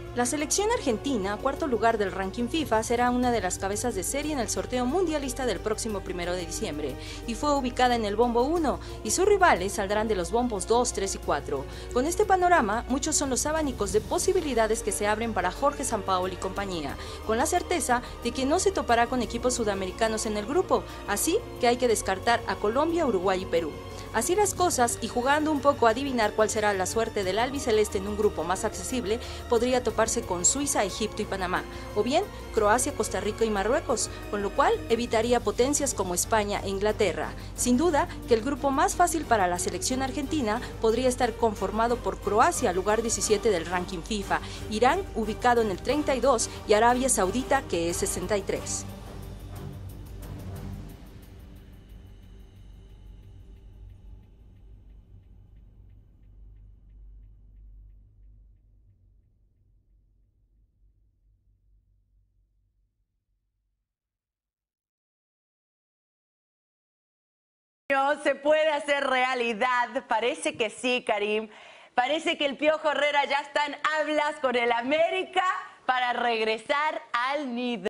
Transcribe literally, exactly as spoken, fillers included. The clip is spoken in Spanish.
La selección argentina, cuarto lugar del ranking FIFA, será una de las cabezas de serie en el sorteo mundialista del próximo primero de diciembre y fue ubicada en el bombo uno y sus rivales saldrán de los bombos dos, tres y cuatro. Con este panorama, muchos son los abanicos de posibilidades que se abren para Jorge Sampaoli y compañía, con la certeza de que no se topará con equipos sudamericanos en el grupo, así que hay que descartar a Colombia, Uruguay y Perú. Así las cosas, y jugando un poco a adivinar cuál será la suerte del albiceleste en un grupo más accesible, podría toparse con Suiza, Egipto y Panamá, o bien Croacia, Costa Rica y Marruecos, con lo cual evitaría potencias como España e Inglaterra. Sin duda que el grupo más fácil para la selección argentina podría estar conformado por Croacia, lugar diecisiete del ranking FIFA, Irán, ubicado en el treinta y dos, y Arabia Saudita, que es sesenta y tres. No se puede hacer realidad. Parece que sí, Karim. Parece que el Piojo Herrera ya está en hablas con el América para regresar al nido.